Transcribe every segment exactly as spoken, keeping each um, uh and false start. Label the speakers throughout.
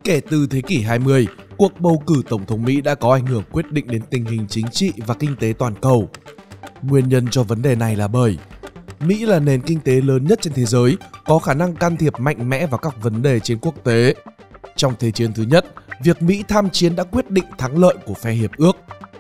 Speaker 1: Kể từ thế kỷ hai mươi, cuộc bầu cử tổng thống Mỹ đã có ảnh hưởng quyết định đến tình hình chính trị và kinh tế toàn cầu. Nguyên nhân cho vấn đề này là bởi Mỹ là nền kinh tế lớn nhất trên thế giới, có khả năng can thiệp mạnh mẽ vào các vấn đề trên quốc tế. Trong Thế chiến thứ nhất, việc Mỹ tham chiến đã quyết định thắng lợi của phe hiệp ước.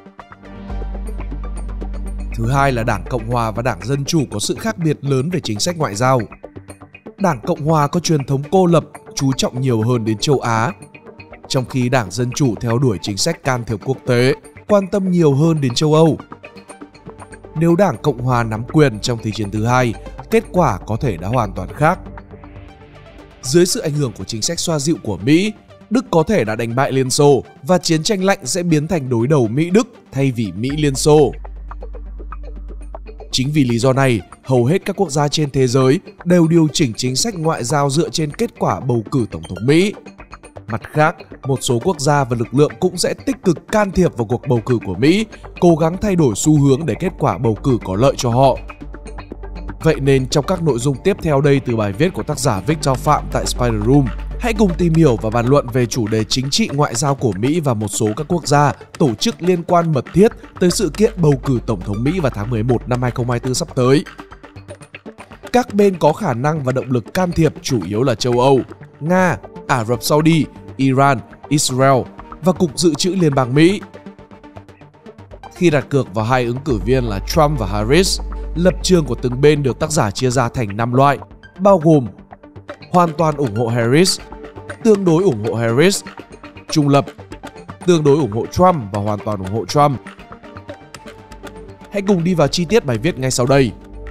Speaker 1: Thứ hai là Đảng Cộng Hòa và Đảng Dân Chủ có sự khác biệt lớn về chính sách ngoại giao. Đảng Cộng Hòa có truyền thống cô lập, chú trọng nhiều hơn đến châu Á, trong khi Đảng Dân Chủ theo đuổi chính sách can thiệp quốc tế, quan tâm nhiều hơn đến châu Âu. Nếu Đảng Cộng Hòa nắm quyền trong Thế chiến thứ hai, kết quả có thể đã hoàn toàn khác. Dưới sự ảnh hưởng của chính sách xoa dịu của Mỹ, Đức có thể đã đánh bại Liên Xô và chiến tranh lạnh sẽ biến thành đối đầu Mỹ-Đức thay vì Mỹ-Liên Xô. Chính vì lý do này, hầu hết các quốc gia trên thế giới đều điều chỉnh chính sách ngoại giao dựa trên kết quả bầu cử tổng thống Mỹ. Mặt khác, một số quốc gia và lực lượng cũng sẽ tích cực can thiệp vào cuộc bầu cử của Mỹ, cố gắng thay đổi xu hướng để kết quả bầu cử có lợi cho họ. Vậy nên trong các nội dung tiếp theo đây từ bài viết của tác giả Victor Phạm tại Spider Room, hãy cùng tìm hiểu và bàn luận về chủ đề chính trị ngoại giao của Mỹ và một số các quốc gia, tổ chức liên quan mật thiết tới sự kiện bầu cử tổng thống Mỹ vào tháng mười một năm hai không hai tư sắp tới. Các bên có khả năng và động lực can thiệp chủ yếu là châu Âu, Nga, Ả Rập Saudi, Iran, Israel và Cục Dự trữ Liên bang Mỹ. Khi đặt cược vào hai ứng cử viên là Trump và Harris, lập trường của từng bên được tác giả chia ra thành năm loại, bao gồm hoàn toàn ủng hộ Harris, tương đối ủng hộ Harris, trung lập, tương đối ủng hộ Trump và hoàn toàn ủng hộ Trump. Hãy cùng đi vào chi tiết bài viết ngay sau đây.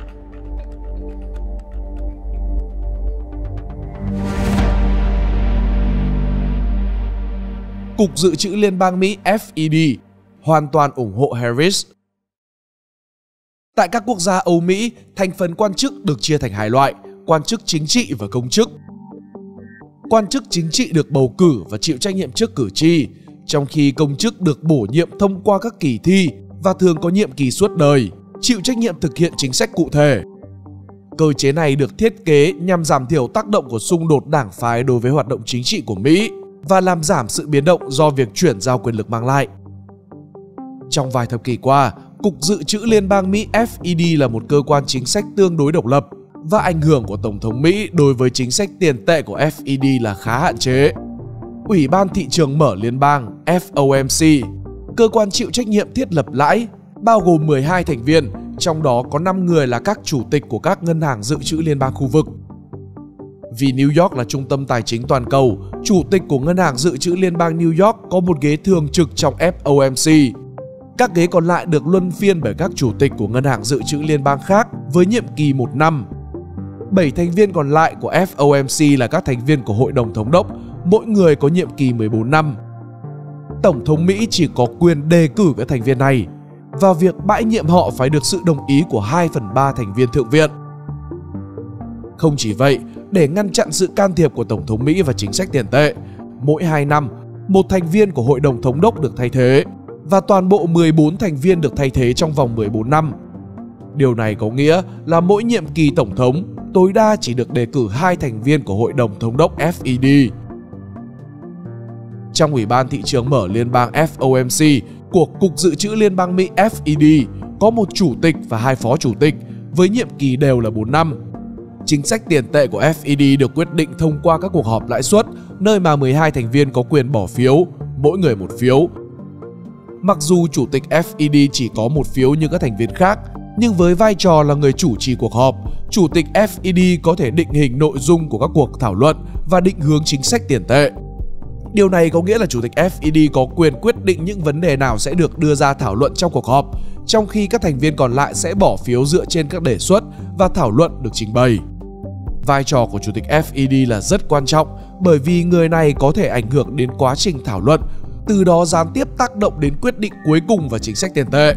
Speaker 1: Cục Dự trữ Liên bang Mỹ F E D hoàn toàn ủng hộ Harris. Tại các quốc gia Âu Mỹ, thành phần quan chức được chia thành hai loại, quan chức chính trị và công chức. Quan chức chính trị được bầu cử và chịu trách nhiệm trước cử tri, trong khi công chức được bổ nhiệm thông qua các kỳ thi và thường có nhiệm kỳ suốt đời, chịu trách nhiệm thực hiện chính sách cụ thể. Cơ chế này được thiết kế nhằm giảm thiểu tác động của xung đột đảng phái đối với hoạt động chính trị của Mỹ và làm giảm sự biến động do việc chuyển giao quyền lực mang lại. Trong vài thập kỷ qua, Cục Dự trữ Liên bang Mỹ F E D là một cơ quan chính sách tương đối độc lập và ảnh hưởng của Tổng thống Mỹ đối với chính sách tiền tệ của F E D là khá hạn chế. Ủy ban Thị trường Mở Liên bang F O M C, cơ quan chịu trách nhiệm thiết lập lãi, bao gồm mười hai thành viên, trong đó có năm người là các chủ tịch của các ngân hàng dự trữ liên bang khu vực. Vì New York là trung tâm tài chính toàn cầu, chủ tịch của Ngân hàng Dự trữ Liên bang New York có một ghế thường trực trong F O M C. Các ghế còn lại được luân phiên bởi các chủ tịch của Ngân hàng Dự trữ Liên bang khác với nhiệm kỳ một năm. Bảy thành viên còn lại của F O M C là các thành viên của Hội đồng Thống đốc, mỗi người có nhiệm kỳ mười bốn năm. Tổng thống Mỹ chỉ có quyền đề cử các thành viên này, và việc bãi nhiệm họ phải được sự đồng ý của hai phần ba thành viên Thượng viện. Không chỉ vậy, để ngăn chặn sự can thiệp của Tổng thống Mỹ vào chính sách tiền tệ, mỗi hai năm, một thành viên của Hội đồng Thống đốc được thay thế, và toàn bộ mười bốn thành viên được thay thế trong vòng mười bốn năm. Điều này có nghĩa là mỗi nhiệm kỳ Tổng thống tối đa chỉ được đề cử hai thành viên của Hội đồng Thống đốc F E D. Trong Ủy ban Thị trường Mở Liên bang F O M C của Cục Dự trữ Liên bang Mỹ F E D có một chủ tịch và hai phó chủ tịch với nhiệm kỳ đều là bốn năm. Chính sách tiền tệ của F E D được quyết định thông qua các cuộc họp lãi suất, nơi mà mười hai thành viên có quyền bỏ phiếu, mỗi người một phiếu. Mặc dù chủ tịch F E D chỉ có một phiếu như các thành viên khác, nhưng với vai trò là người chủ trì cuộc họp, chủ tịch F E D có thể định hình nội dung của các cuộc thảo luận và định hướng chính sách tiền tệ. Điều này có nghĩa là chủ tịch F E D có quyền quyết định những vấn đề nào sẽ được đưa ra thảo luận trong cuộc họp, trong khi các thành viên còn lại sẽ bỏ phiếu dựa trên các đề xuất và thảo luận được trình bày. Vai trò của chủ tịch F E D là rất quan trọng bởi vì người này có thể ảnh hưởng đến quá trình thảo luận, từ đó gián tiếp tác động đến quyết định cuối cùng và chính sách tiền tệ.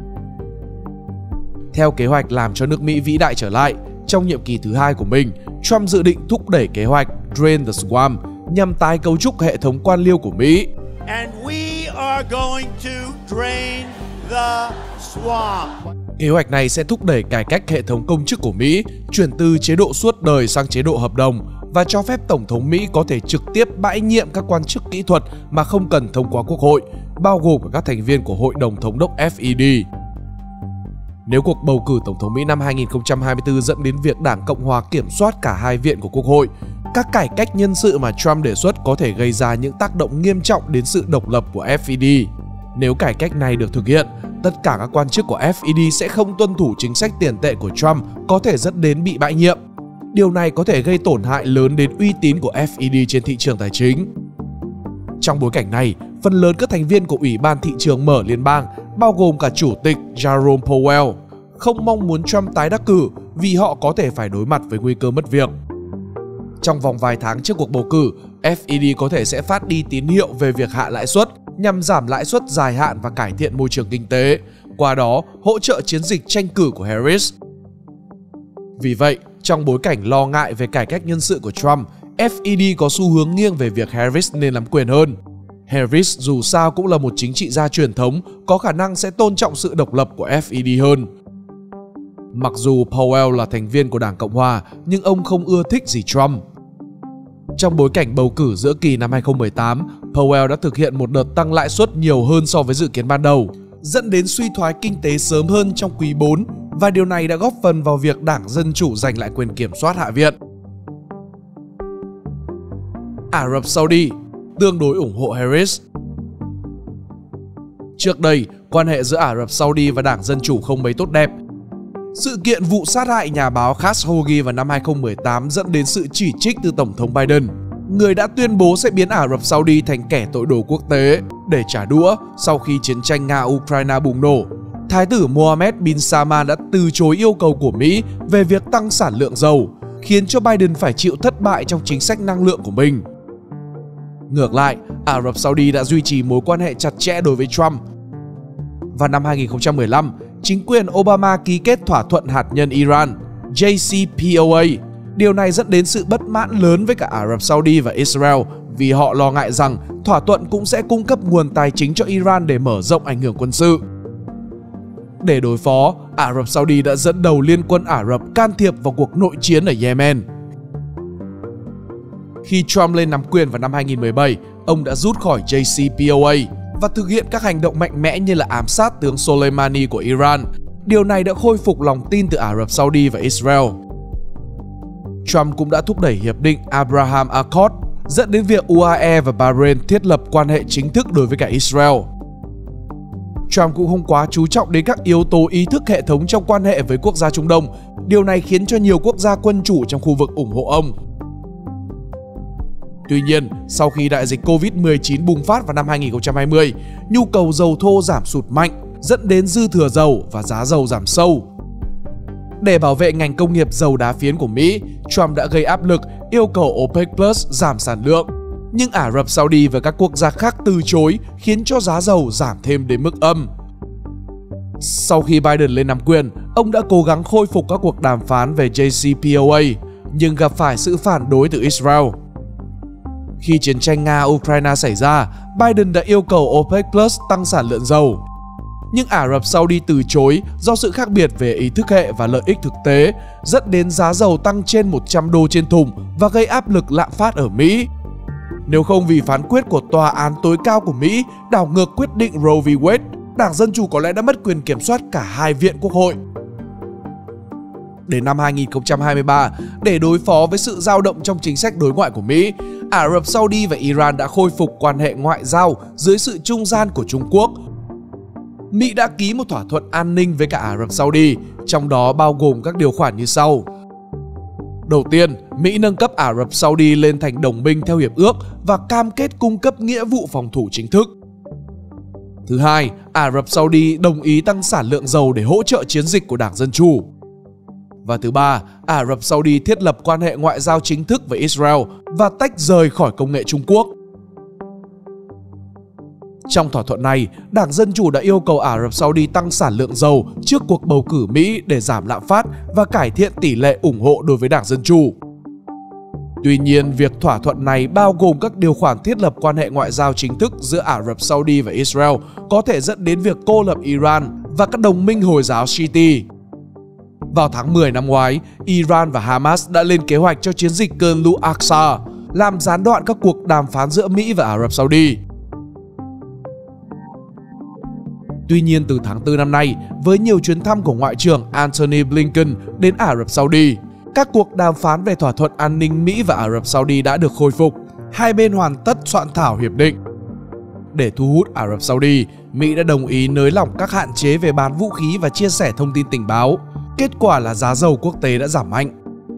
Speaker 1: Theo kế hoạch làm cho nước Mỹ vĩ đại trở lại, trong nhiệm kỳ thứ hai của mình, Trump dự định thúc đẩy kế hoạch Drain the Swamp nhằm tái cấu trúc hệ thống quan liêu của Mỹ.
Speaker 2: And we are going to drain the swamp.
Speaker 1: Kế hoạch này sẽ thúc đẩy cải cách hệ thống công chức của Mỹ, chuyển từ chế độ suốt đời sang chế độ hợp đồng và cho phép Tổng thống Mỹ có thể trực tiếp bãi nhiệm các quan chức kỹ thuật mà không cần thông qua Quốc hội, bao gồm cả các thành viên của Hội đồng Thống đốc F E D. Nếu cuộc bầu cử Tổng thống Mỹ năm hai nghìn không trăm hai mươi tư dẫn đến việc Đảng Cộng hòa kiểm soát cả hai viện của Quốc hội, các cải cách nhân sự mà Trump đề xuất có thể gây ra những tác động nghiêm trọng đến sự độc lập của F E D. Nếu cải cách này được thực hiện, tất cả các quan chức của F E D sẽ không tuân thủ chính sách tiền tệ của Trump, có thể dẫn đến bị bãi nhiệm. Điều này có thể gây tổn hại lớn đến uy tín của F E D trên thị trường tài chính. Trong bối cảnh này, phần lớn các thành viên của Ủy ban Thị trường Mở Liên bang, bao gồm cả Chủ tịch Jerome Powell, không mong muốn Trump tái đắc cử vì họ có thể phải đối mặt với nguy cơ mất việc. Trong vòng vài tháng trước cuộc bầu cử, F E D có thể sẽ phát đi tín hiệu về việc hạ lãi suất nhằm giảm lãi suất dài hạn và cải thiện môi trường kinh tế, qua đó hỗ trợ chiến dịch tranh cử của Harris. Vì vậy, trong bối cảnh lo ngại về cải cách nhân sự của Trump, F E D có xu hướng nghiêng về việc Harris nên nắm quyền hơn. Harris dù sao cũng là một chính trị gia truyền thống, có khả năng sẽ tôn trọng sự độc lập của F E D hơn. Mặc dù Powell là thành viên của Đảng Cộng hòa, nhưng ông không ưa thích gì Trump. Trong bối cảnh bầu cử giữa kỳ năm hai nghìn không trăm mười tám, Powell đã thực hiện một đợt tăng lãi suất nhiều hơn so với dự kiến ban đầu, dẫn đến suy thoái kinh tế sớm hơn trong quý bốn, và điều này đã góp phần vào việc Đảng Dân Chủ giành lại quyền kiểm soát Hạ viện. Ả Rập Saudi tương đối ủng hộ Harris. Trước đây, quan hệ giữa Ả Rập Saudi và Đảng Dân Chủ không mấy tốt đẹp. Sự kiện vụ sát hại nhà báo Khashoggi vào năm hai nghìn không trăm mười tám dẫn đến sự chỉ trích từ Tổng thống Biden, người đã tuyên bố sẽ biến Ả Rập Saudi thành kẻ tội đồ quốc tế để trả đũa sau khi chiến tranh Nga-Ukraine bùng nổ. Thái tử Mohammed bin Salman đã từ chối yêu cầu của Mỹ về việc tăng sản lượng dầu, khiến cho Biden phải chịu thất bại trong chính sách năng lượng của mình. Ngược lại, Ả Rập Saudi đã duy trì mối quan hệ chặt chẽ đối với Trump. Vào năm hai nghìn không trăm mười lăm, chính quyền Obama ký kết thỏa thuận hạt nhân Iran J C P O A. Điều này dẫn đến sự bất mãn lớn với cả Ả Rập Saudi và Israel vì họ lo ngại rằng thỏa thuận cũng sẽ cung cấp nguồn tài chính cho Iran để mở rộng ảnh hưởng quân sự. Để đối phó, Ả Rập Saudi đã dẫn đầu liên quân Ả Rập can thiệp vào cuộc nội chiến ở Yemen. Khi Trump lên nắm quyền vào năm hai nghìn không trăm mười bảy, ông đã rút khỏi J C P O A và thực hiện các hành động mạnh mẽ như là ám sát tướng Soleimani của Iran. Điều này đã khôi phục lòng tin từ Ả Rập Saudi và Israel. Trump cũng đã thúc đẩy hiệp định Abraham Accord, dẫn đến việc U A E và Bahrain thiết lập quan hệ chính thức đối với cả Israel. Trump cũng không quá chú trọng đến các yếu tố ý thức hệ thống trong quan hệ với quốc gia Trung Đông. Điều này khiến cho nhiều quốc gia quân chủ trong khu vực ủng hộ ông. Tuy nhiên, sau khi đại dịch Covid mười chín bùng phát vào năm hai nghìn không trăm hai mươi, nhu cầu dầu thô giảm sụt mạnh, dẫn đến dư thừa dầu và giá dầu giảm sâu. Để bảo vệ ngành công nghiệp dầu đá phiến của Mỹ, Trump đã gây áp lực yêu cầu OPEC Plus giảm sản lượng. Nhưng Ả Rập Saudi và các quốc gia khác từ chối, khiến cho giá dầu giảm thêm đến mức âm. Sau khi Biden lên nắm quyền, ông đã cố gắng khôi phục các cuộc đàm phán về J C P O A, nhưng gặp phải sự phản đối từ Israel. Khi chiến tranh Nga-Ukraine xảy ra, Biden đã yêu cầu OPEC Plus tăng sản lượng dầu. Nhưng Ả Rập Saudi từ chối do sự khác biệt về ý thức hệ và lợi ích thực tế, dẫn đến giá dầu tăng trên một trăm đô trên thùng và gây áp lực lạm phát ở Mỹ. Nếu không vì phán quyết của Tòa án tối cao của Mỹ đảo ngược quyết định Roe v. Wade, Đảng Dân Chủ có lẽ đã mất quyền kiểm soát cả hai viện Quốc hội. Đến năm hai nghìn không trăm hai mươi ba, để đối phó với sự dao động trong chính sách đối ngoại của Mỹ, Ả Rập Saudi và Iran đã khôi phục quan hệ ngoại giao dưới sự trung gian của Trung Quốc. Mỹ đã ký một thỏa thuận an ninh với cả Ả Rập Saudi, trong đó bao gồm các điều khoản như sau. Đầu tiên, Mỹ nâng cấp Ả Rập Saudi lên thành đồng minh theo hiệp ước và cam kết cung cấp nghĩa vụ phòng thủ chính thức. Thứ hai, Ả Rập Saudi đồng ý tăng sản lượng dầu để hỗ trợ chiến dịch của Đảng Dân Chủ. Và thứ ba, Ả Rập Saudi thiết lập quan hệ ngoại giao chính thức với Israel và tách rời khỏi công nghệ Trung Quốc. Trong thỏa thuận này, Đảng Dân Chủ đã yêu cầu Ả Rập Saudi tăng sản lượng dầu trước cuộc bầu cử Mỹ để giảm lạm phát và cải thiện tỷ lệ ủng hộ đối với Đảng Dân Chủ. Tuy nhiên, việc thỏa thuận này bao gồm các điều khoản thiết lập quan hệ ngoại giao chính thức giữa Ả Rập Saudi và Israel có thể dẫn đến việc cô lập Iran và các đồng minh Hồi giáo Shiite. Vào tháng mười năm ngoái, Iran và Hamas đã lên kế hoạch cho chiến dịch cơn lũ Aqsa, làm gián đoạn các cuộc đàm phán giữa Mỹ và Ả Rập Saudi. Tuy nhiên, từ tháng tư năm nay, với nhiều chuyến thăm của Ngoại trưởng Antony Blinken đến Ả Rập Saudi, các cuộc đàm phán về thỏa thuận an ninh Mỹ và Ả Rập Saudi đã được khôi phục. Hai bên hoàn tất soạn thảo hiệp định. Để thu hút Ả Rập Saudi, Mỹ đã đồng ý nới lỏng các hạn chế về bán vũ khí và chia sẻ thông tin tình báo. Kết quả là giá dầu quốc tế đã giảm mạnh.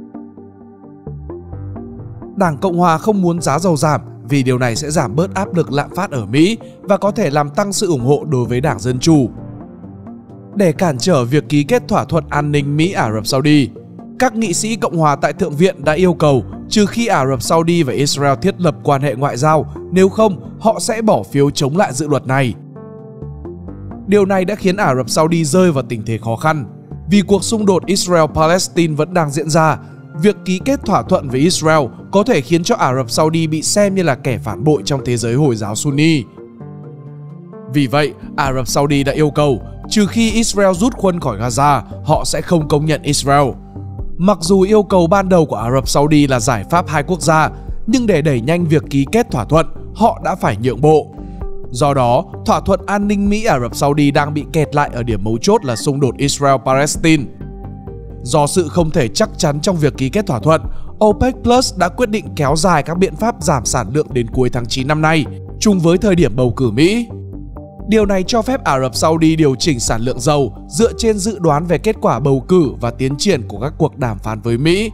Speaker 1: Đảng Cộng hòa không muốn giá dầu giảm vì điều này sẽ giảm bớt áp lực lạm phát ở Mỹ và có thể làm tăng sự ủng hộ đối với Đảng Dân Chủ. Để cản trở việc ký kết thỏa thuận an ninh Mỹ-Ả Rập Saudi, các nghị sĩ Cộng hòa tại Thượng viện đã yêu cầu trừ khi Ả Rập Saudi và Israel thiết lập quan hệ ngoại giao, nếu không, họ sẽ bỏ phiếu chống lại dự luật này. Điều này đã khiến Ả Rập Saudi rơi vào tình thế khó khăn. Vì cuộc xung đột Israel-Palestine vẫn đang diễn ra, việc ký kết thỏa thuận với Israel có thể khiến cho Ả Rập Saudi bị xem như là kẻ phản bội trong thế giới Hồi giáo Sunni. Vì vậy, Ả Rập Saudi đã yêu cầu trừ khi Israel rút quân khỏi Gaza, họ sẽ không công nhận Israel. Mặc dù yêu cầu ban đầu của Ả Rập Saudi là giải pháp hai quốc gia, nhưng để đẩy nhanh việc ký kết thỏa thuận, họ đã phải nhượng bộ. Do đó, thỏa thuận an ninh Mỹ-Ả Rập Saudi đang bị kẹt lại ở điểm mấu chốt là xung đột Israel-Palestine. Do sự không thể chắc chắn trong việc ký kết thỏa thuận, OPEC Plus đã quyết định kéo dài các biện pháp giảm sản lượng đến cuối tháng chín năm nay, trùng với thời điểm bầu cử Mỹ. Điều này cho phép Ả Rập Saudi điều chỉnh sản lượng dầu dựa trên dự đoán về kết quả bầu cử và tiến triển của các cuộc đàm phán với Mỹ.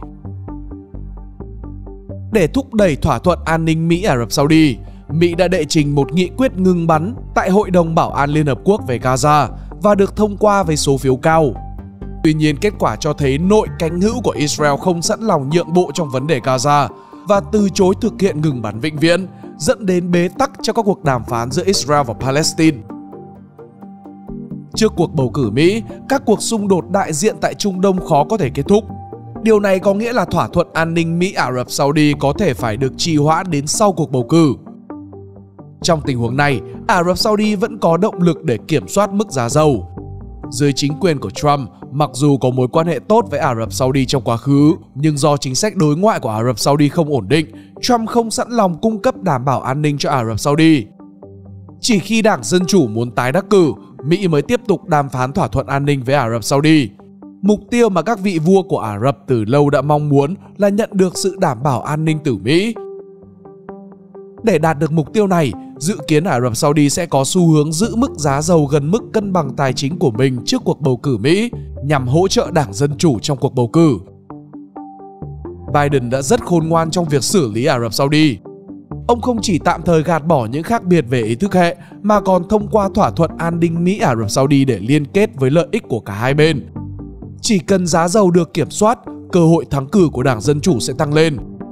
Speaker 1: Để thúc đẩy thỏa thuận an ninh Mỹ-Ả Rập Saudi, Mỹ đã đệ trình một nghị quyết ngừng bắn tại Hội đồng Bảo an Liên Hợp Quốc về Gaza và được thông qua với số phiếu cao. Tuy nhiên, kết quả cho thấy nội cánh hữu của Israel không sẵn lòng nhượng bộ trong vấn đề Gaza và từ chối thực hiện ngừng bắn vĩnh viễn, dẫn đến bế tắc cho các cuộc đàm phán giữa Israel và Palestine. Trước cuộc bầu cử Mỹ, các cuộc xung đột đại diện tại Trung Đông khó có thể kết thúc. Điều này có nghĩa là thỏa thuận an ninh Mỹ-Ả Rập Saudi có thể phải được trì hoãn đến sau cuộc bầu cử. Trong tình huống này, Ả Rập Saudi vẫn có động lực để kiểm soát mức giá dầu. Dưới chính quyền của Trump, mặc dù có mối quan hệ tốt với Ả Rập Saudi trong quá khứ, nhưng do chính sách đối ngoại của Ả Rập Saudi không ổn định, Trump không sẵn lòng cung cấp đảm bảo an ninh cho Ả Rập Saudi. Chỉ khi Đảng Dân Chủ muốn tái đắc cử, Mỹ mới tiếp tục đàm phán thỏa thuận an ninh với Ả Rập Saudi. Mục tiêu mà các vị vua của Ả Rập từ lâu đã mong muốn là nhận được sự đảm bảo an ninh từ Mỹ. Để đạt được mục tiêu này, dự kiến Ả Rập Saudi sẽ có xu hướng giữ mức giá dầu gần mức cân bằng tài chính của mình trước cuộc bầu cử Mỹ nhằm hỗ trợ Đảng Dân Chủ trong cuộc bầu cử. Biden đã rất khôn ngoan trong việc xử lý Ả Rập Saudi. Ông không chỉ tạm thời gạt bỏ những khác biệt về ý thức hệ mà còn thông qua thỏa thuận an ninh Mỹ-Ả Rập Saudi để liên kết với lợi ích của cả hai bên. Chỉ cần giá dầu được kiểm soát, cơ hội thắng cử của Đảng Dân Chủ sẽ tăng lên.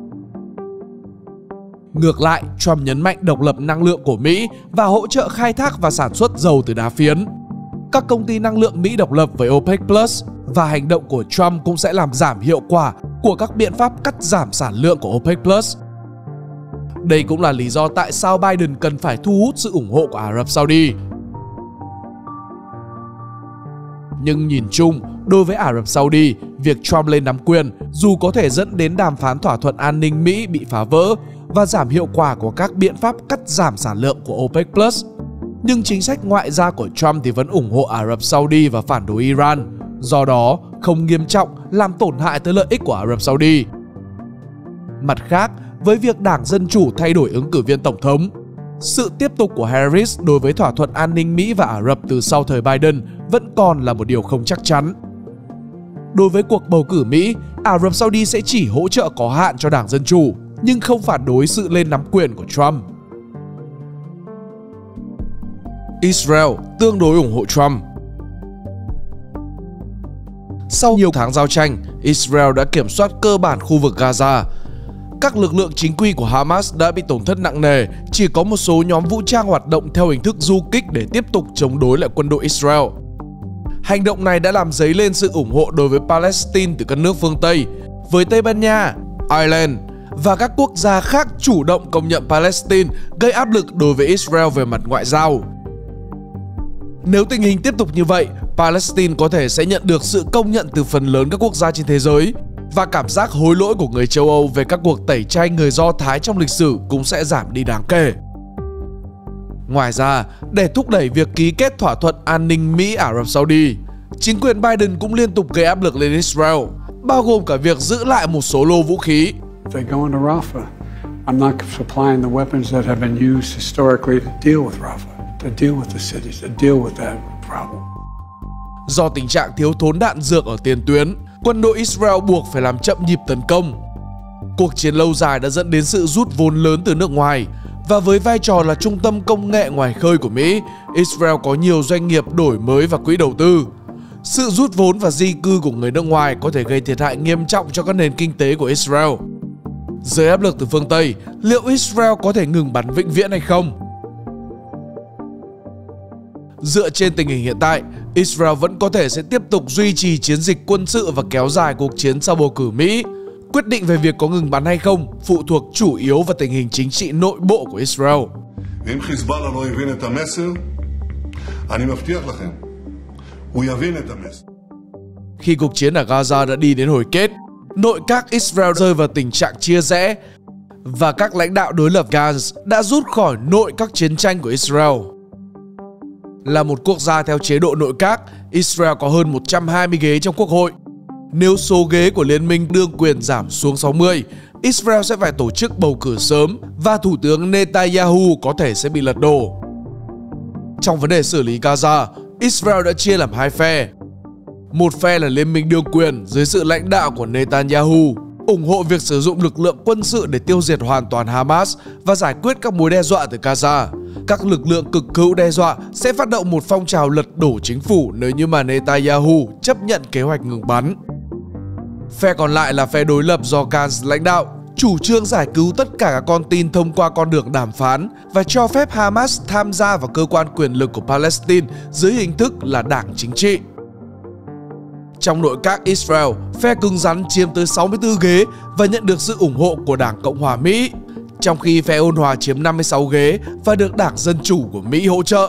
Speaker 1: Ngược lại, Trump nhấn mạnh độc lập năng lượng của Mỹ và hỗ trợ khai thác và sản xuất dầu từ đá phiến. Các công ty năng lượng Mỹ độc lập với OPEC Plus và hành động của Trump cũng sẽ làm giảm hiệu quả của các biện pháp cắt giảm sản lượng của OPEC Plus. Đây cũng là lý do tại sao Biden cần phải thu hút sự ủng hộ của Ả Rập Saudi. Nhưng nhìn chung, đối với Ả Rập Saudi, việc Trump lên nắm quyền dù có thể dẫn đến đàm phán thỏa thuận an ninh Mỹ bị phá vỡ và giảm hiệu quả của các biện pháp cắt giảm sản lượng của OPEC Plus, nhưng chính sách ngoại giao của Trump thì vẫn ủng hộ Ả Rập Saudi và phản đối Iran, do đó không nghiêm trọng làm tổn hại tới lợi ích của Ả Rập Saudi. Mặt khác, với việc Đảng Dân Chủ thay đổi ứng cử viên tổng thống, sự tiếp tục của Harris đối với thỏa thuận an ninh Mỹ và Ả Rập từ sau thời Biden vẫn còn là một điều không chắc chắn. Đối với cuộc bầu cử Mỹ, Ả Rập Saudi sẽ chỉ hỗ trợ có hạn cho Đảng Dân Chủ, nhưng không phản đối sự lên nắm quyền của Trump. Israel tương đối ủng hộ Trump. Sau nhiều tháng giao tranh, Israel đã kiểm soát cơ bản khu vực Gaza. Các lực lượng chính quy của Hamas đã bị tổn thất nặng nề, chỉ có một số nhóm vũ trang hoạt động theo hình thức du kích để tiếp tục chống đối lại quân đội Israel. Hành động này đã làm dấy lên sự ủng hộ đối với Palestine từ các nước phương Tây, với Tây Ban Nha, Ireland và các quốc gia khác chủ động công nhận Palestine, gây áp lực đối với Israel về mặt ngoại giao. Nếu tình hình tiếp tục như vậy, Palestine có thể sẽ nhận được sự công nhận từ phần lớn các quốc gia trên thế giới, và cảm giác hối lỗi của người châu Âu về các cuộc tẩy chay người Do Thái trong lịch sử cũng sẽ giảm đi đáng kể. Ngoài ra, để thúc đẩy việc ký kết thỏa thuận an ninh Mỹ-Ả Rập Saudi, chính quyền Biden cũng liên tục gây áp lực lên Israel, bao gồm cả việc giữ lại một số lô vũ khí.
Speaker 3: I'm not supplying the weapons that have been used historically to deal with Rafah, to deal with the cities, to deal with that problem.
Speaker 1: Do tình trạng thiếu thốn đạn dược ở tiền tuyến, quân đội Israel buộc phải làm chậm nhịp tấn công. Cuộc chiến lâu dài đã dẫn đến sự rút vốn lớn từ nước ngoài, và với vai trò là trung tâm công nghệ ngoài khơi của Mỹ, Israel có nhiều doanh nghiệp đổi mới và quỹ đầu tư. Sự rút vốn và di cư của người nước ngoài có thể gây thiệt hại nghiêm trọng cho các nền kinh tế của Israel. Dưới áp lực từ phương Tây, liệu Israel có thể ngừng bắn vĩnh viễn hay không? Dựa trên tình hình hiện tại, Israel vẫn có thể sẽ tiếp tục duy trì chiến dịch quân sự và kéo dài cuộc chiến sau bầu cử Mỹ. Quyết định về việc có ngừng bắn hay không phụ thuộc chủ yếu vào tình hình chính trị nội bộ của Israel.
Speaker 4: ואם חיזבאללה לא הבין את המסר, אני מבטיח לכם, הוא יבין את המסר.
Speaker 1: Khi cuộc chiến ở Gaza đã đi đến hồi kết, nội các Israel rơi vào tình trạng chia rẽ, và các lãnh đạo đối lập Gantz đã rút khỏi nội các chiến tranh của Israel. Là một quốc gia theo chế độ nội các, Israel có hơn một trăm hai mươi ghế trong quốc hội. Nếu số ghế của liên minh đương quyền giảm xuống sáu mươi, Israel sẽ phải tổ chức bầu cử sớm và Thủ tướng Netanyahu có thể sẽ bị lật đổ. Trong vấn đề xử lý Gaza, Israel đã chia làm hai phe. Một phe là liên minh đương quyền dưới sự lãnh đạo của Netanyahu, ủng hộ việc sử dụng lực lượng quân sự để tiêu diệt hoàn toàn Hamas và giải quyết các mối đe dọa từ Gaza. Các lực lượng cực hữu đe dọa sẽ phát động một phong trào lật đổ chính phủ nếu như mà Netanyahu chấp nhận kế hoạch ngừng bắn. Phe còn lại là phe đối lập do Gantz lãnh đạo, chủ trương giải cứu tất cả các con tin thông qua con đường đàm phán và cho phép Hamas tham gia vào cơ quan quyền lực của Palestine dưới hình thức là đảng chính trị. Trong nội các Israel, phe cứng rắn chiếm tới sáu mươi tư ghế và nhận được sự ủng hộ của Đảng Cộng hòa Mỹ, trong khi phe ôn hòa chiếm năm mươi sáu ghế và được Đảng Dân Chủ của Mỹ hỗ trợ.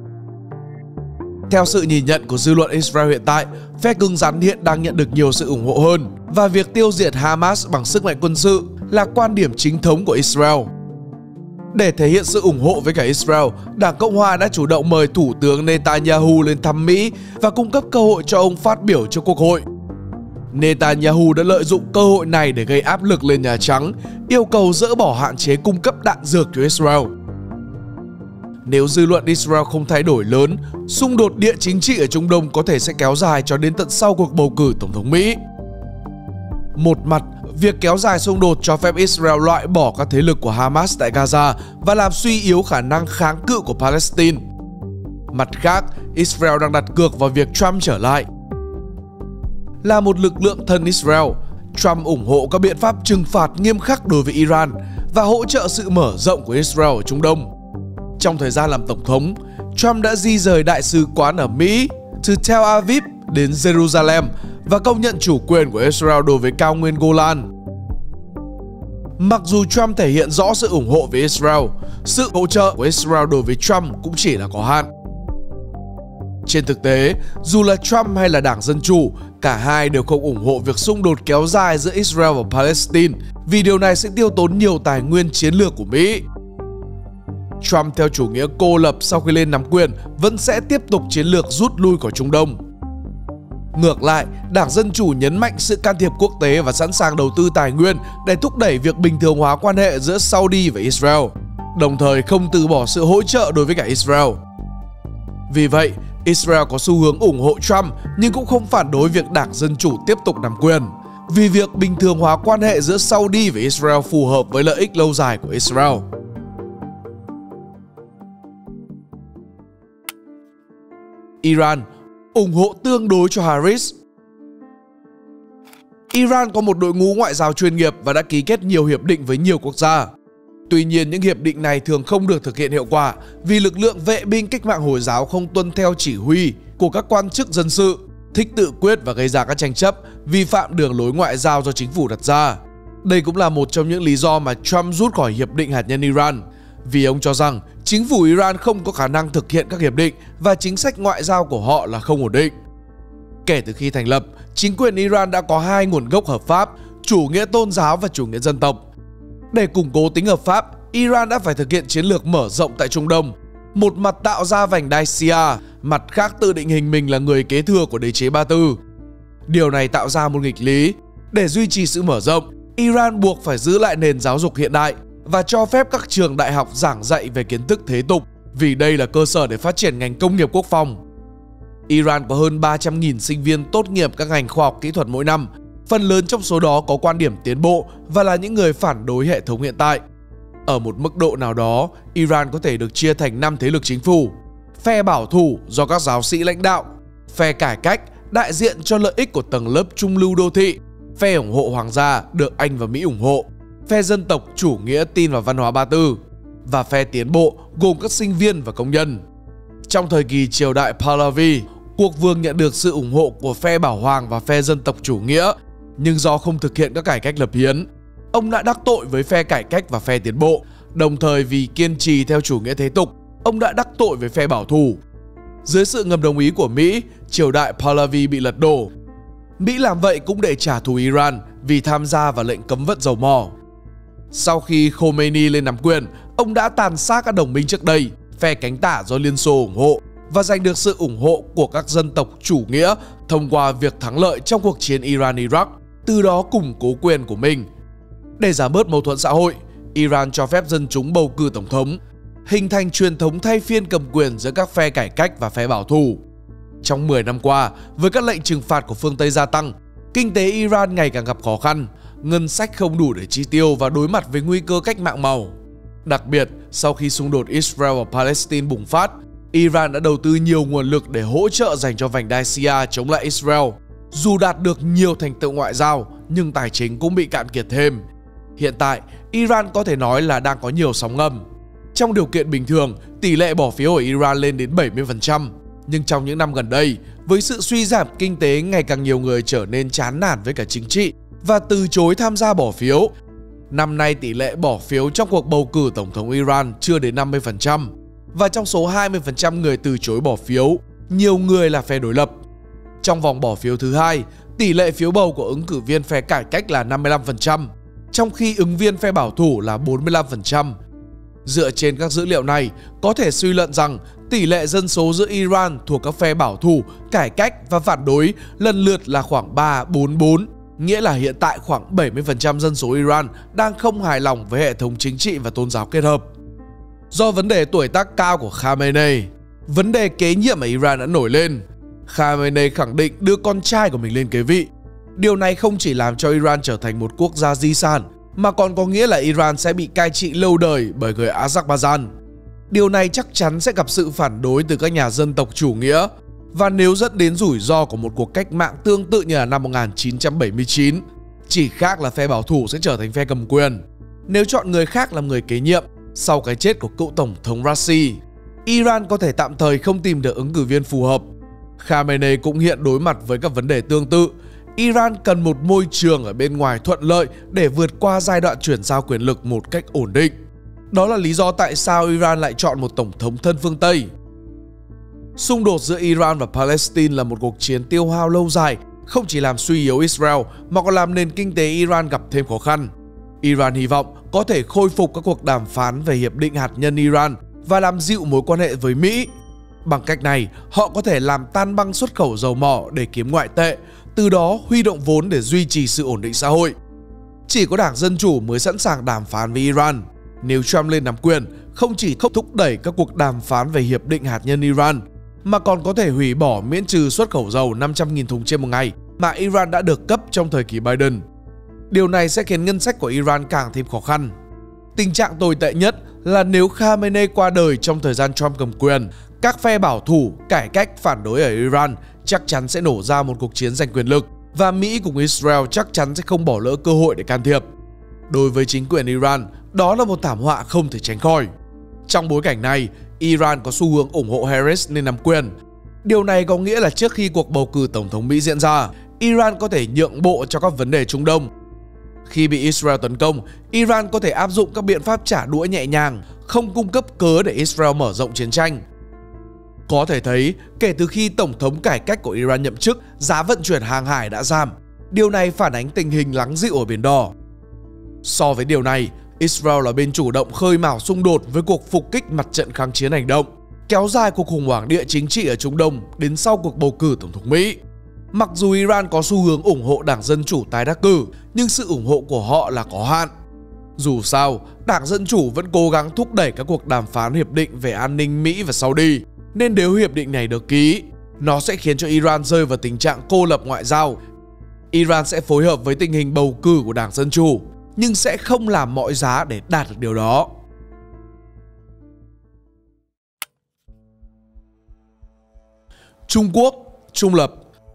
Speaker 1: Theo sự nhìn nhận của dư luận Israel hiện tại, phe cứng rắn hiện đang nhận được nhiều sự ủng hộ hơn, và việc tiêu diệt Hamas bằng sức mạnh quân sự là quan điểm chính thống của Israel. Để thể hiện sự ủng hộ với cả Israel, Đảng Cộng hòa đã chủ động mời Thủ tướng Netanyahu lên thăm Mỹ và cung cấp cơ hội cho ông phát biểu cho Quốc hội. Netanyahu đã lợi dụng cơ hội này để gây áp lực lên Nhà Trắng, yêu cầu dỡ bỏ hạn chế cung cấp đạn dược cho Israel. Nếu dư luận Israel không thay đổi lớn, xung đột địa chính trị ở Trung Đông có thể sẽ kéo dài cho đến tận sau cuộc bầu cử Tổng thống Mỹ. Một mặt, việc kéo dài xung đột cho phép Israel loại bỏ các thế lực của Hamas tại Gaza và làm suy yếu khả năng kháng cự của Palestine. Mặt khác, Israel đang đặt cược vào việc Trump trở lại. Là một lực lượng thân Israel, Trump ủng hộ các biện pháp trừng phạt nghiêm khắc đối với Iran và hỗ trợ sự mở rộng của Israel ở Trung Đông. Trong thời gian làm Tổng thống, Trump đã di rời đại sứ quán ở Mỹ từ Tel Aviv đến Jerusalem và công nhận chủ quyền của Israel đối với cao nguyên Golan. Mặc dù Trump thể hiện rõ sự ủng hộ với Israel, sự hỗ trợ của Israel đối với Trump cũng chỉ là có hạn. Trên thực tế, dù là Trump hay là Đảng Dân Chủ, cả hai đều không ủng hộ việc xung đột kéo dài giữa Israel và Palestine, vì điều này sẽ tiêu tốn nhiều tài nguyên chiến lược của Mỹ. Trump theo chủ nghĩa cô lập sau khi lên nắm quyền vẫn sẽ tiếp tục chiến lược rút lui khỏi Trung Đông. Ngược lại, Đảng Dân Chủ nhấn mạnh sự can thiệp quốc tế và sẵn sàng đầu tư tài nguyên để thúc đẩy việc bình thường hóa quan hệ giữa Saudi và Israel, đồng thời không từ bỏ sự hỗ trợ đối với cả Israel. Vì vậy, Israel có xu hướng ủng hộ Trump nhưng cũng không phản đối việc Đảng Dân Chủ tiếp tục nắm quyền, vì việc bình thường hóa quan hệ giữa Saudi và Israel phù hợp với lợi ích lâu dài của Israel. Iran ủng hộ tương đối cho Harris. Iran có một đội ngũ ngoại giao chuyên nghiệp và đã ký kết nhiều hiệp định với nhiều quốc gia. Tuy nhiên, những hiệp định này thường không được thực hiện hiệu quả vì lực lượng vệ binh cách mạng Hồi giáo không tuân theo chỉ huy của các quan chức dân sự, thích tự quyết và gây ra các tranh chấp, vi phạm đường lối ngoại giao do chính phủ đặt ra. Đây cũng là một trong những lý do mà Trump rút khỏi hiệp định hạt nhân Iran. vì ông cho rằng chính phủ Iran không có khả năng thực hiện các hiệp định và chính sách ngoại giao của họ là không ổn định. Kể từ khi thành lập, chính quyền Iran đã có hai nguồn gốc hợp pháp, chủ nghĩa tôn giáo và chủ nghĩa dân tộc. Để củng cố tính hợp pháp, Iran đã phải thực hiện chiến lược mở rộng tại Trung Đông, một mặt tạo ra vành đai Shia, mặt khác tự định hình mình là người kế thừa của đế chế Ba Tư. Điều này tạo ra một nghịch lý. Để duy trì sự mở rộng, Iran buộc phải giữ lại nền giáo dục hiện đại và cho phép các trường đại học giảng dạy về kiến thức thế tục, vì đây là cơ sở để phát triển ngành công nghiệp quốc phòng. Iran có hơn ba trăm nghìn sinh viên tốt nghiệp các ngành khoa học kỹ thuật mỗi năm. Phần lớn trong số đó có quan điểm tiến bộ và là những người phản đối hệ thống hiện tại. Ở một mức độ nào đó, Iran có thể được chia thành năm thế lực chính phủ: phe bảo thủ do các giáo sĩ lãnh đạo, phe cải cách đại diện cho lợi ích của tầng lớp trung lưu đô thị, phe ủng hộ hoàng gia được Anh và Mỹ ủng hộ, phe dân tộc chủ nghĩa tin vào văn hóa Ba Tư, và phe tiến bộ gồm các sinh viên và công nhân. Trong thời kỳ triều đại Pahlavi, quốc vương nhận được sự ủng hộ của phe bảo hoàng và phe dân tộc chủ nghĩa, nhưng do không thực hiện các cải cách lập hiến, ông đã đắc tội với phe cải cách và phe tiến bộ. Đồng thời vì kiên trì theo chủ nghĩa thế tục, ông đã đắc tội với phe bảo thủ. Dưới sự ngầm đồng ý của Mỹ, triều đại Pahlavi bị lật đổ. Mỹ làm vậy cũng để trả thù Iran vì tham gia vào lệnh cấm vận dầu mỏ. Sau khi Khomeini lên nắm quyền, ông đã tàn sát các đồng minh trước đây, phe cánh tả do Liên Xô ủng hộ, và giành được sự ủng hộ của các dân tộc chủ nghĩa thông qua việc thắng lợi trong cuộc chiến Iran-Iraq, từ đó củng cố quyền của mình. Để giảm bớt mâu thuẫn xã hội, Iran cho phép dân chúng bầu cử tổng thống, hình thành truyền thống thay phiên cầm quyền giữa các phe cải cách và phe bảo thủ. Trong mười năm qua, với các lệnh trừng phạt của phương Tây gia tăng, kinh tế Iran ngày càng gặp khó khăn, ngân sách không đủ để chi tiêu và đối mặt với nguy cơ cách mạng màu. Đặc biệt, sau khi xung đột Israel và Palestine bùng phát, Iran đã đầu tư nhiều nguồn lực để hỗ trợ dành cho vành đai Shia chống lại Israel. Dù đạt được nhiều thành tựu ngoại giao, nhưng tài chính cũng bị cạn kiệt thêm. Hiện tại, Iran có thể nói là đang có nhiều sóng ngầm. Trong điều kiện bình thường, tỷ lệ bỏ phiếu ở Iran lên đến bảy mươi phần trăm. Nhưng trong những năm gần đây, với sự suy giảm kinh tế, ngày càng nhiều người trở nên chán nản với cả chính trị và từ chối tham gia bỏ phiếu. Năm nay, tỷ lệ bỏ phiếu trong cuộc bầu cử tổng thống Iran chưa đến năm mươi phần trăm. Và trong số hai mươi phần trăm người từ chối bỏ phiếu, nhiều người là phe đối lập. Trong vòng bỏ phiếu thứ hai, tỷ lệ phiếu bầu của ứng cử viên phe cải cách là năm mươi lăm phần trăm, trong khi ứng viên phe bảo thủ là bốn mươi lăm phần trăm. Dựa trên các dữ liệu này, có thể suy luận rằng tỷ lệ dân số giữa Iran thuộc các phe bảo thủ, cải cách và phản đối lần lượt là khoảng ba bốn bốn, nghĩa là hiện tại khoảng bảy mươi phần trăm dân số Iran đang không hài lòng với hệ thống chính trị và tôn giáo kết hợp. Do vấn đề tuổi tác cao của Khamenei, vấn đề kế nhiệm ở Iran đã nổi lên. Khamenei khẳng định đưa con trai của mình lên kế vị. Điều này không chỉ làm cho Iran trở thành một quốc gia di sản, mà còn có nghĩa là Iran sẽ bị cai trị lâu đời bởi người Azerbaijan. Điều này chắc chắn sẽ gặp sự phản đối từ các nhà dân tộc chủ nghĩa, và nếu dẫn đến rủi ro của một cuộc cách mạng tương tự như là năm một nghìn chín trăm bảy mươi chín, chỉ khác là phe bảo thủ sẽ trở thành phe cầm quyền. Nếu chọn người khác làm người kế nhiệm sau cái chết của cựu tổng thống Raisi, Iran có thể tạm thời không tìm được ứng cử viên phù hợp. Khamenei cũng hiện đối mặt với các vấn đề tương tự. Iran cần một môi trường ở bên ngoài thuận lợi để vượt qua giai đoạn chuyển giao quyền lực một cách ổn định. Đó là lý do tại sao Iran lại chọn một tổng thống thân phương Tây. Xung đột giữa Iran và Palestine là một cuộc chiến tiêu hao lâu dài, không chỉ làm suy yếu Israel mà còn làm nền kinh tế Iran gặp thêm khó khăn. Iran hy vọng có thể khôi phục các cuộc đàm phán về hiệp định hạt nhân Iran và làm dịu mối quan hệ với Mỹ. Bằng cách này, họ có thể làm tan băng xuất khẩu dầu mỏ để kiếm ngoại tệ, từ đó huy động vốn để duy trì sự ổn định xã hội. Chỉ có Đảng Dân Chủ mới sẵn sàng đàm phán với Iran. Nếu Trump lên nắm quyền, không chỉ không thúc đẩy các cuộc đàm phán về hiệp định hạt nhân Iran, mà còn có thể hủy bỏ miễn trừ xuất khẩu dầu năm trăm nghìn thùng trên một ngày mà Iran đã được cấp trong thời kỳ Biden. Điều này sẽ khiến ngân sách của Iran càng thêm khó khăn. Tình trạng tồi tệ nhất là nếu Khamenei qua đời trong thời gian Trump cầm quyền, các phe bảo thủ, cải cách phản đối ở Iran chắc chắn sẽ nổ ra một cuộc chiến giành quyền lực, và Mỹ cùng Israel chắc chắn sẽ không bỏ lỡ cơ hội để can thiệp. Đối với chính quyền Iran, đó là một thảm họa không thể tránh khỏi. Trong bối cảnh này, Iran có xu hướng ủng hộ Harris lên nắm quyền. Điều này có nghĩa là trước khi cuộc bầu cử tổng thống Mỹ diễn ra, Iran có thể nhượng bộ cho các vấn đề Trung Đông. Khi bị Israel tấn công, Iran có thể áp dụng các biện pháp trả đũa nhẹ nhàng, không cung cấp cớ để Israel mở rộng chiến tranh. Có thể thấy, kể từ khi Tổng thống cải cách của Iran nhậm chức, giá vận chuyển hàng hải đã giảm. Điều này phản ánh tình hình lắng dịu ở Biển Đỏ. So với điều này, Israel là bên chủ động khơi mào xung đột với cuộc phục kích mặt trận kháng chiến hành động, kéo dài cuộc khủng hoảng địa chính trị ở Trung Đông đến sau cuộc bầu cử Tổng thống Mỹ. Mặc dù Iran có xu hướng ủng hộ Đảng Dân Chủ tái đắc cử, nhưng sự ủng hộ của họ là có hạn. Dù sao, Đảng Dân Chủ vẫn cố gắng thúc đẩy các cuộc đàm phán hiệp định về an ninh Mỹ và Saudi, nên nếu hiệp định này được ký, nó sẽ khiến cho Iran rơi vào tình trạng cô lập ngoại giao. Iran sẽ phối hợp với tình hình bầu cử của Đảng Dân Chủ, nhưng sẽ không làm mọi giá để đạt được điều đó. Trung Quốc, trung lập.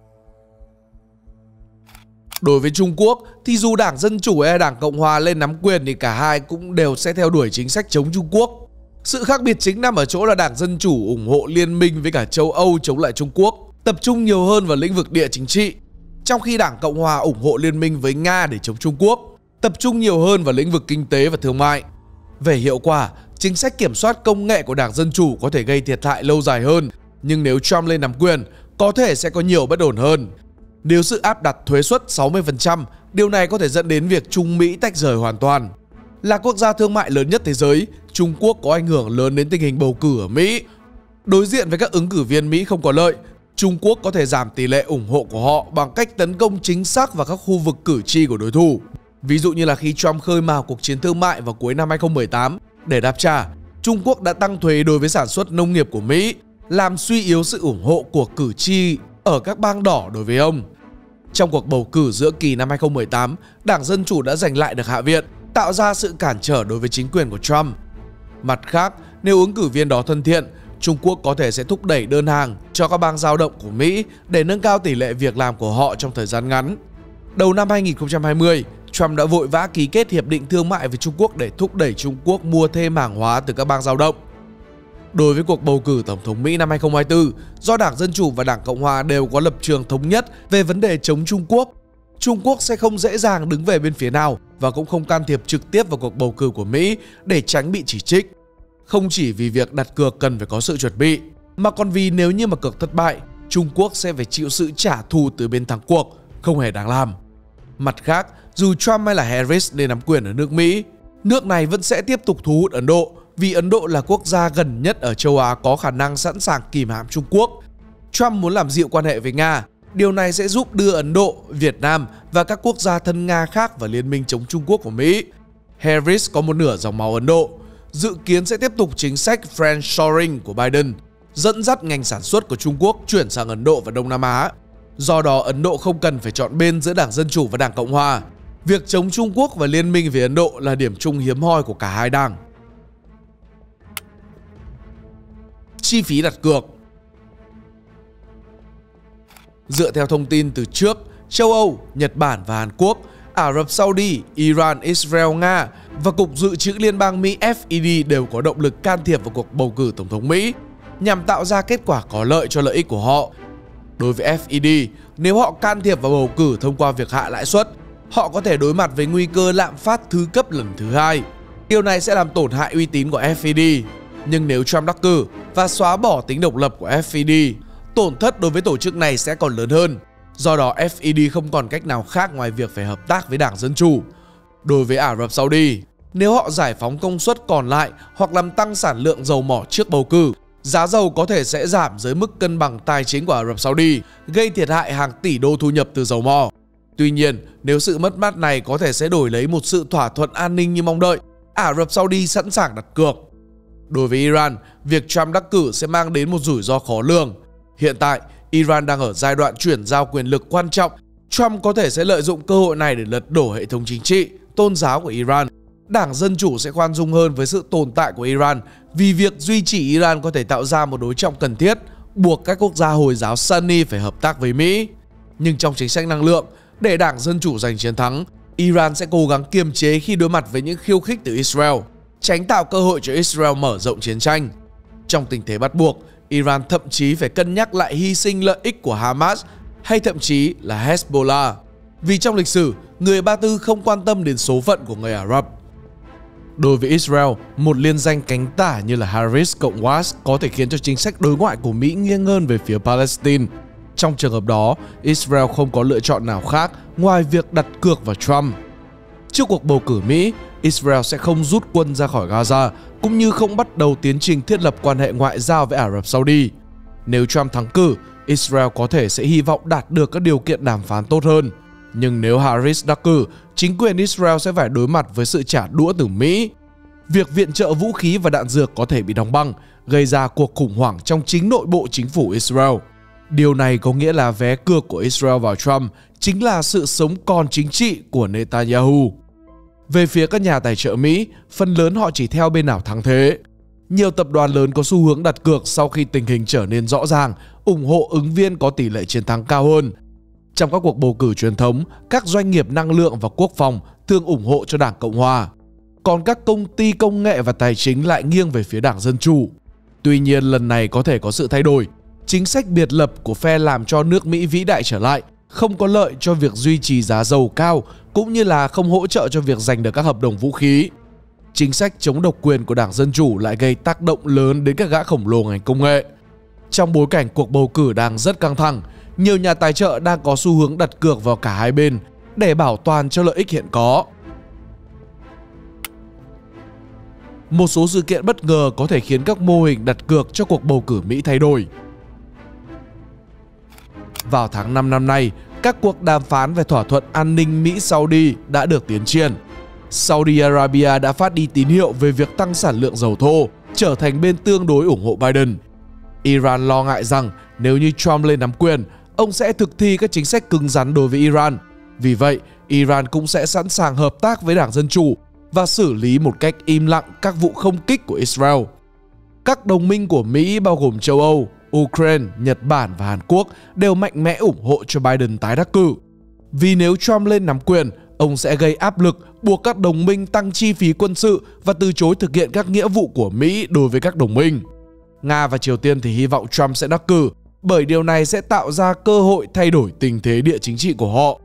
Speaker 1: Đối với Trung Quốc thì dù Đảng Dân Chủ hay Đảng Cộng Hòa lên nắm quyền thì cả hai cũng đều sẽ theo đuổi chính sách chống Trung Quốc. Sự khác biệt chính nằm ở chỗ là Đảng Dân Chủ ủng hộ liên minh với cả châu Âu chống lại Trung Quốc, tập trung nhiều hơn vào lĩnh vực địa chính trị, trong khi Đảng Cộng Hòa ủng hộ liên minh với Nga để chống Trung Quốc, tập trung nhiều hơn vào lĩnh vực kinh tế và thương mại. Về hiệu quả, chính sách kiểm soát công nghệ của Đảng Dân Chủ có thể gây thiệt hại lâu dài hơn, nhưng nếu Trump lên nắm quyền, có thể sẽ có nhiều bất ổn hơn. Nếu sự áp đặt thuế suất sáu mươi phần trăm, điều này có thể dẫn đến việc Trung Mỹ tách rời hoàn toàn. Là quốc gia thương mại lớn nhất thế giới, Trung Quốc có ảnh hưởng lớn đến tình hình bầu cử ở Mỹ. Đối diện với các ứng cử viên Mỹ không có lợi, Trung Quốc có thể giảm tỷ lệ ủng hộ của họ bằng cách tấn công chính xác vào các khu vực cử tri của đối thủ. Ví dụ như là khi Trump khơi mào cuộc chiến thương mại vào cuối năm hai không một tám, để đáp trả, Trung Quốc đã tăng thuế đối với sản xuất nông nghiệp của Mỹ, làm suy yếu sự ủng hộ của cử tri ở các bang đỏ đối với ông. Trong cuộc bầu cử giữa kỳ năm hai không một tám, Đảng Dân Chủ đã giành lại được Hạ viện, tạo ra sự cản trở đối với chính quyền của Trump. Mặt khác, nếu ứng cử viên đó thân thiện, Trung Quốc có thể sẽ thúc đẩy đơn hàng cho các bang dao động của Mỹ để nâng cao tỷ lệ việc làm của họ trong thời gian ngắn. Đầu năm hai nghìn không trăm hai mươi, Trump đã vội vã ký kết hiệp định thương mại với Trung Quốc để thúc đẩy Trung Quốc mua thêm hàng hóa từ các bang dao động. Đối với cuộc bầu cử Tổng thống Mỹ năm hai không hai tư, do Đảng Dân Chủ và Đảng Cộng Hòa đều có lập trường thống nhất về vấn đề chống Trung Quốc, Trung Quốc sẽ không dễ dàng đứng về bên phía nào và cũng không can thiệp trực tiếp vào cuộc bầu cử của Mỹ để tránh bị chỉ trích. Không chỉ vì việc đặt cược cần phải có sự chuẩn bị, mà còn vì nếu như mà cược thất bại, Trung Quốc sẽ phải chịu sự trả thù từ bên thắng cuộc, không hề đáng làm. Mặt khác, dù Trump hay là Harris lên nắm quyền ở nước Mỹ, nước này vẫn sẽ tiếp tục thu hút Ấn Độ, vì Ấn Độ là quốc gia gần nhất ở châu Á có khả năng sẵn sàng kìm hãm Trung Quốc. Trump muốn làm dịu quan hệ với Nga, điều này sẽ giúp đưa Ấn Độ, Việt Nam và các quốc gia thân Nga khác vào liên minh chống Trung Quốc của Mỹ. Harris có một nửa dòng máu Ấn Độ, dự kiến sẽ tiếp tục chính sách friendshoring của Biden, dẫn dắt ngành sản xuất của Trung Quốc chuyển sang Ấn Độ và Đông Nam Á. Do đó, Ấn Độ không cần phải chọn bên giữa Đảng Dân Chủ và Đảng Cộng Hòa. Việc chống Trung Quốc và liên minh với Ấn Độ là điểm chung hiếm hoi của cả hai đảng. Chi phí đặt cược. Dựa theo thông tin từ trước, châu Âu, Nhật Bản và Hàn Quốc, Ả Rập Saudi, Iran, Israel, Nga và Cục Dự trữ Liên bang Mỹ F E D đều có động lực can thiệp vào cuộc bầu cử Tổng thống Mỹ nhằm tạo ra kết quả có lợi cho lợi ích của họ. Đối với F E D, nếu họ can thiệp vào bầu cử thông qua việc hạ lãi suất, họ có thể đối mặt với nguy cơ lạm phát thứ cấp lần thứ hai. Điều này sẽ làm tổn hại uy tín của F E D. Nhưng nếu Trump đắc cử và xóa bỏ tính độc lập của F E D, tổn thất đối với tổ chức này sẽ còn lớn hơn. Do đó, F E D không còn cách nào khác ngoài việc phải hợp tác với Đảng Dân Chủ. Đối với Ả Rập Saudi, nếu họ giải phóng công suất còn lại hoặc làm tăng sản lượng dầu mỏ trước bầu cử, giá dầu có thể sẽ giảm dưới mức cân bằng tài chính của Ả Rập Saudi, gây thiệt hại hàng tỷ đô thu nhập từ dầu mỏ. Tuy nhiên, nếu sự mất mát này có thể sẽ đổi lấy một sự thỏa thuận an ninh như mong đợi, Ả Rập Saudi sẵn sàng đặt cược. Đối với Iran, việc Trump đắc cử sẽ mang đến một rủi ro khó lường. Hiện tại, Iran đang ở giai đoạn chuyển giao quyền lực quan trọng. Trump có thể sẽ lợi dụng cơ hội này để lật đổ hệ thống chính trị, tôn giáo của Iran. Đảng Dân Chủ sẽ khoan dung hơn với sự tồn tại của Iran vì việc duy trì Iran có thể tạo ra một đối trọng cần thiết, buộc các quốc gia Hồi giáo Sunni phải hợp tác với Mỹ. Nhưng trong chính sách năng lượng, để Đảng Dân Chủ giành chiến thắng, Iran sẽ cố gắng kiềm chế khi đối mặt với những khiêu khích từ Israel, tránh tạo cơ hội cho Israel mở rộng chiến tranh. Trong tình thế bắt buộc, Iran thậm chí phải cân nhắc lại hy sinh lợi ích của Hamas hay thậm chí là Hezbollah. Vì trong lịch sử, người Ba Tư không quan tâm đến số phận của người Ả Rập. Đối với Israel, một liên danh cánh tả như là Harris cộng Watts có thể khiến cho chính sách đối ngoại của Mỹ nghiêng hơn về phía Palestine. Trong trường hợp đó, Israel không có lựa chọn nào khác ngoài việc đặt cược vào Trump. Trước cuộc bầu cử Mỹ, Israel sẽ không rút quân ra khỏi Gaza, cũng như không bắt đầu tiến trình thiết lập quan hệ ngoại giao với Ả Rập Saudi. Nếu Trump thắng cử, Israel có thể sẽ hy vọng đạt được các điều kiện đàm phán tốt hơn. Nhưng nếu Harris đắc cử, chính quyền Israel sẽ phải đối mặt với sự trả đũa từ Mỹ. Việc viện trợ vũ khí và đạn dược có thể bị đóng băng, gây ra cuộc khủng hoảng trong chính nội bộ chính phủ Israel. Điều này có nghĩa là vé cược của Israel vào Trump chính là sự sống còn chính trị của Netanyahu. Về phía các nhà tài trợ Mỹ, phần lớn họ chỉ theo bên nào thắng thế. Nhiều tập đoàn lớn có xu hướng đặt cược sau khi tình hình trở nên rõ ràng, ủng hộ ứng viên có tỷ lệ chiến thắng cao hơn. Trong các cuộc bầu cử truyền thống, các doanh nghiệp năng lượng và quốc phòng thường ủng hộ cho Đảng Cộng Hòa. Còn các công ty công nghệ và tài chính lại nghiêng về phía Đảng Dân Chủ. Tuy nhiên lần này có thể có sự thay đổi. Chính sách biệt lập của phe làm cho nước Mỹ vĩ đại trở lại không có lợi cho việc duy trì giá dầu cao, cũng như là không hỗ trợ cho việc giành được các hợp đồng vũ khí. Chính sách chống độc quyền của Đảng Dân Chủ lại gây tác động lớn đến các gã khổng lồ ngành công nghệ. Trong bối cảnh cuộc bầu cử đang rất căng thẳng, nhiều nhà tài trợ đang có xu hướng đặt cược vào cả hai bên để bảo toàn cho lợi ích hiện có. Một số sự kiện bất ngờ có thể khiến các mô hình đặt cược cho cuộc bầu cử Mỹ thay đổi. Vào tháng năm năm nay, các cuộc đàm phán về thỏa thuận an ninh Mỹ-Saudi đã được tiến triển. Saudi Arabia đã phát đi tín hiệu về việc tăng sản lượng dầu thô, trở thành bên tương đối ủng hộ Biden. Iran lo ngại rằng nếu như Trump lên nắm quyền, ông sẽ thực thi các chính sách cứng rắn đối với Iran. Vì vậy, Iran cũng sẽ sẵn sàng hợp tác với Đảng Dân Chủ và xử lý một cách im lặng các vụ không kích của Israel. Các đồng minh của Mỹ bao gồm châu Âu, Ukraine, Nhật Bản và Hàn Quốc đều mạnh mẽ ủng hộ cho Biden tái đắc cử. Vì nếu Trump lên nắm quyền, ông sẽ gây áp lực buộc các đồng minh tăng chi phí quân sự và từ chối thực hiện các nghĩa vụ của Mỹ đối với các đồng minh. Nga và Triều Tiên thì hy vọng Trump sẽ đắc cử, bởi điều này sẽ tạo ra cơ hội thay đổi tình thế địa chính trị của họ.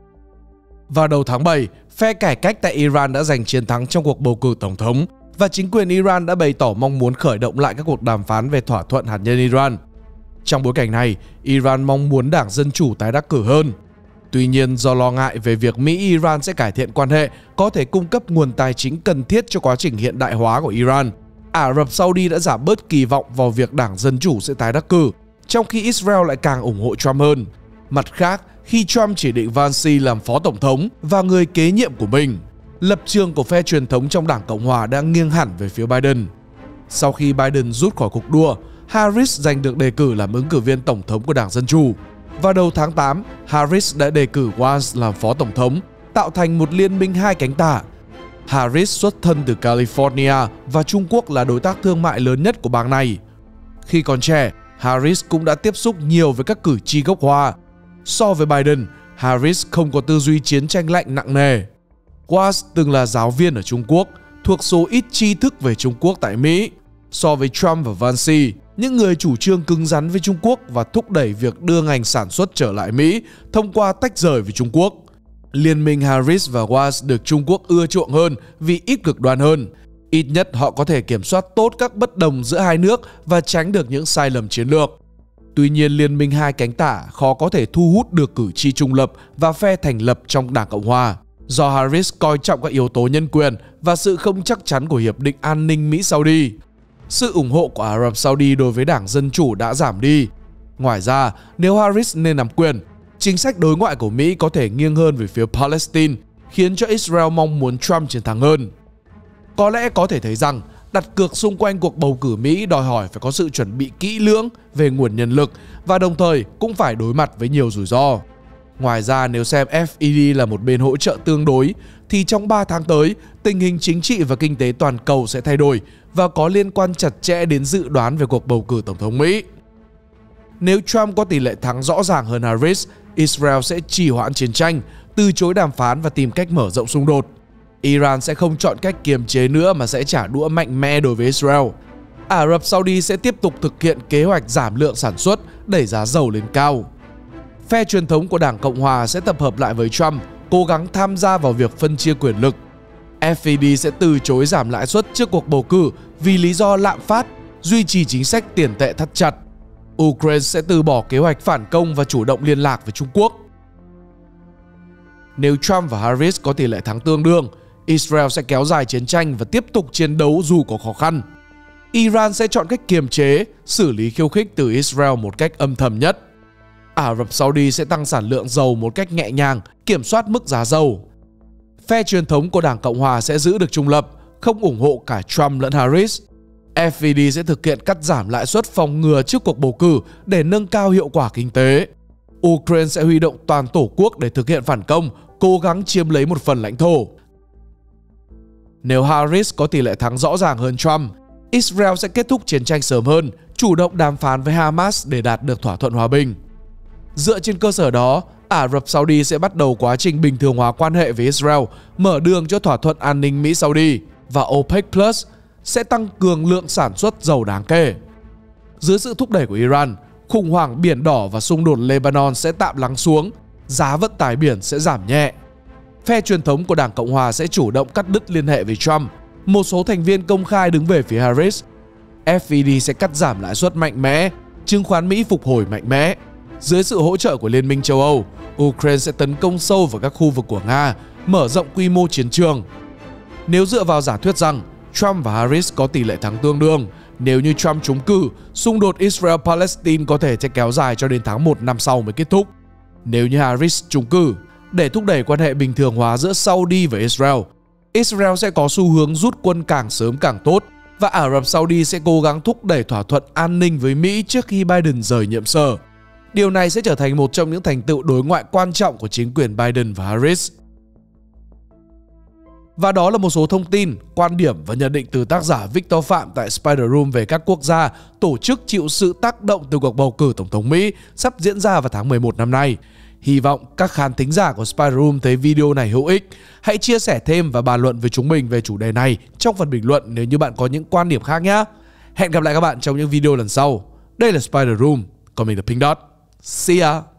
Speaker 1: Vào đầu tháng bảy, phe cải cách tại Iran đã giành chiến thắng trong cuộc bầu cử tổng thống và chính quyền Iran đã bày tỏ mong muốn khởi động lại các cuộc đàm phán về thỏa thuận hạt nhân Iran. Trong bối cảnh này, Iran mong muốn Đảng Dân Chủ tái đắc cử hơn. Tuy nhiên, do lo ngại về việc Mỹ-Iran sẽ cải thiện quan hệ, có thể cung cấp nguồn tài chính cần thiết cho quá trình hiện đại hóa của Iran, Ả Rập Saudi đã giảm bớt kỳ vọng vào việc Đảng Dân Chủ sẽ tái đắc cử, trong khi Israel lại càng ủng hộ Trump hơn. Mặt khác, khi Trump chỉ định Vance làm phó tổng thống và người kế nhiệm của mình, lập trường của phe truyền thống trong Đảng Cộng Hòa đang nghiêng hẳn về phía Biden. Sau khi Biden rút khỏi cuộc đua, Harris giành được đề cử làm ứng cử viên tổng thống của Đảng Dân Chủ. Vào đầu tháng tám, Harris đã đề cử Vance làm phó tổng thống, tạo thành một liên minh hai cánh tả. Harris xuất thân từ California và Trung Quốc là đối tác thương mại lớn nhất của bang này. Khi còn trẻ, Harris cũng đã tiếp xúc nhiều với các cử tri gốc Hoa. So với Biden, Harris không có tư duy chiến tranh lạnh nặng nề. Vance từng là giáo viên ở Trung Quốc, thuộc số ít tri thức về Trung Quốc tại Mỹ. So với Trump và Vance, những người chủ trương cứng rắn với Trung Quốc và thúc đẩy việc đưa ngành sản xuất trở lại Mỹ thông qua tách rời với Trung Quốc. Liên minh Harris và Vance được Trung Quốc ưa chuộng hơn vì ít cực đoan hơn. Ít nhất họ có thể kiểm soát tốt các bất đồng giữa hai nước và tránh được những sai lầm chiến lược. Tuy nhiên, liên minh hai cánh tả khó có thể thu hút được cử tri trung lập và phe thành lập trong Đảng Cộng Hòa, do Harris coi trọng các yếu tố nhân quyền và sự không chắc chắn của Hiệp định An ninh Mỹ-Saudi. Sự ủng hộ của Ả Rập Saudi đối với Đảng Dân Chủ đã giảm đi. Ngoài ra, nếu Harris nên nắm quyền, chính sách đối ngoại của Mỹ có thể nghiêng hơn về phía Palestine, khiến cho Israel mong muốn Trump chiến thắng hơn. Có lẽ có thể thấy rằng, đặt cược xung quanh cuộc bầu cử Mỹ đòi hỏi phải có sự chuẩn bị kỹ lưỡng về nguồn nhân lực và đồng thời cũng phải đối mặt với nhiều rủi ro. Ngoài ra, nếu xem F E D là một bên hỗ trợ tương đối, thì trong ba tháng tới, tình hình chính trị và kinh tế toàn cầu sẽ thay đổi và có liên quan chặt chẽ đến dự đoán về cuộc bầu cử tổng thống Mỹ. Nếu Trump có tỷ lệ thắng rõ ràng hơn Harris, Israel sẽ trì hoãn chiến tranh, từ chối đàm phán và tìm cách mở rộng xung đột. Iran sẽ không chọn cách kiềm chế nữa mà sẽ trả đũa mạnh mẽ đối với Israel. Ả Rập Saudi sẽ tiếp tục thực hiện kế hoạch giảm lượng sản xuất, đẩy giá dầu lên cao. Phe truyền thống của Đảng Cộng Hòa sẽ tập hợp lại với Trump, cố gắng tham gia vào việc phân chia quyền lực. ép e đê sẽ từ chối giảm lãi suất trước cuộc bầu cử vì lý do lạm phát, duy trì chính sách tiền tệ thắt chặt. Ukraine sẽ từ bỏ kế hoạch phản công và chủ động liên lạc với Trung Quốc. Nếu Trump và Harris có tỷ lệ thắng tương đương, Israel sẽ kéo dài chiến tranh và tiếp tục chiến đấu dù có khó khăn. Iran sẽ chọn cách kiềm chế, xử lý khiêu khích từ Israel một cách âm thầm nhất. Ả Rập Saudi sẽ tăng sản lượng dầu một cách nhẹ nhàng, kiểm soát mức giá dầu. Phe truyền thống của Đảng Cộng Hòa sẽ giữ được trung lập, không ủng hộ cả Trump lẫn Harris. ép e đê sẽ thực hiện cắt giảm lãi suất phòng ngừa trước cuộc bầu cử để nâng cao hiệu quả kinh tế. Ukraine sẽ huy động toàn tổ quốc để thực hiện phản công, cố gắng chiếm lấy một phần lãnh thổ. Nếu Harris có tỷ lệ thắng rõ ràng hơn Trump, Israel sẽ kết thúc chiến tranh sớm hơn, chủ động đàm phán với Hamas để đạt được thỏa thuận hòa bình. Dựa trên cơ sở đó, Ả Rập Saudi sẽ bắt đầu quá trình bình thường hóa quan hệ với Israel, mở đường cho thỏa thuận an ninh Mỹ-Saudi, và OPEC Plus sẽ tăng cường lượng sản xuất dầu đáng kể. Dưới sự thúc đẩy của Iran, khủng hoảng Biển Đỏ và xung đột Lebanon sẽ tạm lắng xuống, giá vận tải biển sẽ giảm nhẹ. Phe truyền thống của Đảng Cộng Hòa sẽ chủ động cắt đứt liên hệ với Trump. Một số thành viên công khai đứng về phía Harris. ép e đê sẽ cắt giảm lãi suất mạnh mẽ, chứng khoán Mỹ phục hồi mạnh mẽ. Dưới sự hỗ trợ của Liên minh châu Âu, Ukraine sẽ tấn công sâu vào các khu vực của Nga, mở rộng quy mô chiến trường. Nếu dựa vào giả thuyết rằng Trump và Harris có tỷ lệ thắng tương đương, nếu như Trump trúng cử, xung đột Israel-Palestine có thể sẽ kéo dài cho đến tháng một năm sau mới kết thúc. Nếu như Harris trúng cử, để thúc đẩy quan hệ bình thường hóa giữa Saudi và Israel, Israel sẽ có xu hướng rút quân càng sớm càng tốt, và Ả Rập Saudi sẽ cố gắng thúc đẩy thỏa thuận an ninh với Mỹ trước khi Biden rời nhiệm sở. Điều này sẽ trở thành một trong những thành tựu đối ngoại quan trọng của chính quyền Biden và Harris. Và đó là một số thông tin, quan điểm và nhận định từ tác giả Victor Phạm tại Spider Room về các quốc gia, tổ chức chịu sự tác động từ cuộc bầu cử Tổng thống Mỹ sắp diễn ra vào tháng mười một năm nay. Hy vọng các khán thính giả của Spider Room thấy video này hữu ích. Hãy chia sẻ thêm và bàn luận với chúng mình về chủ đề này trong phần bình luận nếu như bạn có những quan điểm khác nhé. Hẹn gặp lại các bạn trong những video lần sau. Đây là Spider Room, còn mình là Pink Dot. See ya!